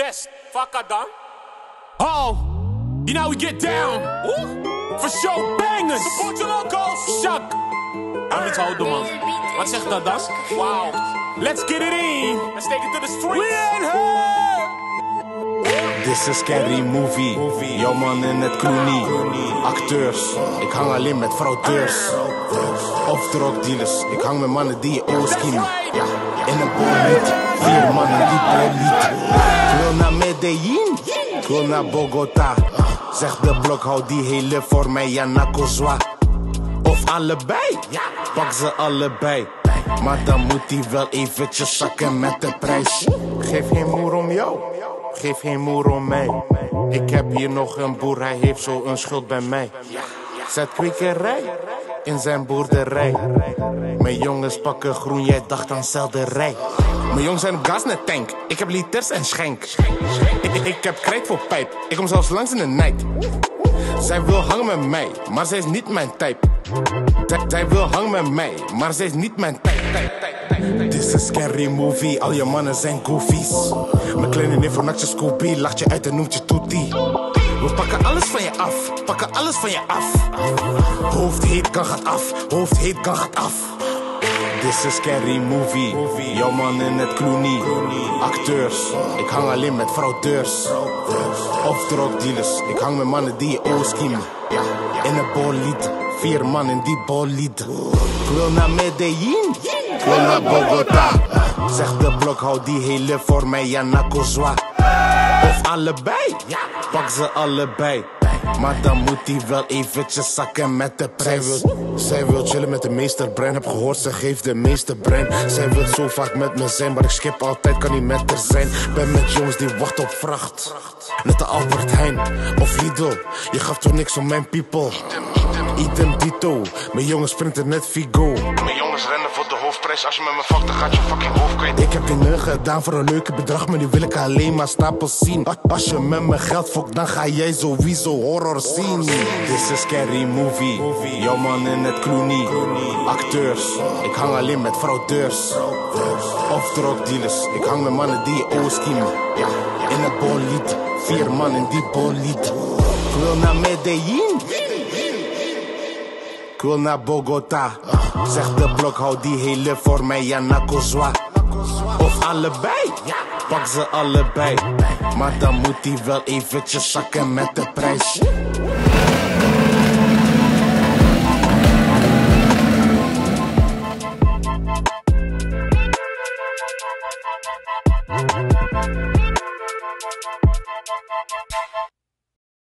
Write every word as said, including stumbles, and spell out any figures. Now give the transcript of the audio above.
Best, fucker dan. Oh, you know we get down. Ooh. For show bangers. Support your locals. Shak. I'm niet houden, man. Wat zegt dat dan? Wow. Let's get it in. Let's take it to the street. We in here. This is Scary Movie. Yo man in het Clooney. Acteurs, ik hang alleen met fraudeurs. Of drugdealers, ik hang met mannen die je ogen schiemen. Ja, in een bollied, vier mannen die bollied. Ik wil naar Medellin, ik wil naar Bogota. Zeg de blok, hou die hele voor mij, ja Nakozwa. Of allebei, pak ze allebei. Maar dan moet hij wel eventjes zakken met de prijs. Geef geen moer om jou, geef geen moer om mij. Ik heb hier nog een boer, hij heeft zo een schuld bij mij. Zet kwekerij in zijn boerderij. Mijn jongens pakken groen, jij dacht aan selderij. Mijn jongens zijn op gas net tank, ik heb liters en schenk. Ik, ik, ik heb krijt voor pijp, ik kom zelfs langs in de night. Zij wil hangen met mij, maar zij is niet mijn type. Zij wil hangen met mij, maar zij is niet mijn type. Dit is een Scary Movie, al je mannen zijn goofies. Mijn kleine neef van Nachtje Scooby lacht je uit en noemt je Toetie. We pakken alles van je af, pakken alles van je af. Hoofd heet, kan gaat af, hoofd heet, kan gaat af. Dit is een Scary Movie, jouw man in het Clooney. Acteurs, ik hang alleen met fraudeurs. Of drugdealers, ik hang met mannen die je ogen schiemen. In een bollied, vier man in die bollied. Ik wil naar Medellin, ik wil naar Bogota. Zeg de blok, hou die hele voor mij, ja Nakozwa. Of allebei, pak ze allebei. Maar dan moet hij wel eventjes zakken met de prijs. Zij wil, zij wil chillen met de meesterbrein. Heb gehoord, ze geeft de meeste brein. Zij wil zo vaak met me zijn, maar ik skip altijd, kan niet met haar zijn. Ben met jongens die wachten op vracht. Net de Albert Heijn of Lidl. Je gaf toch niks om mijn people. Item dito, mijn jongens sprinten net Figo. Mijn jongens rennen voor de hoofdprijs. Als je met me fuckt, dan gaat je fucking hoofd kwijt. Ik heb geen gedaan voor een leuke bedrag, maar nu wil ik alleen maar stapels zien. Als je met me geld fokt, dan ga jij sowieso horror zien. This is Scary Movie, jouw man in het Clooney. Acteurs, ik hang alleen met fraudeurs. Of drugdealers, ik hang met mannen die je ogen schiemen. In het bollied, vier man in die bollied. Ik wil naar Medellin, ik wil naar Bogota. Zeg de blok, hou die hele voor mij, ja Nakozwa. Of allebei, pak ze allebei. Maar dan moet hij wel eventjes zakken met de prijs.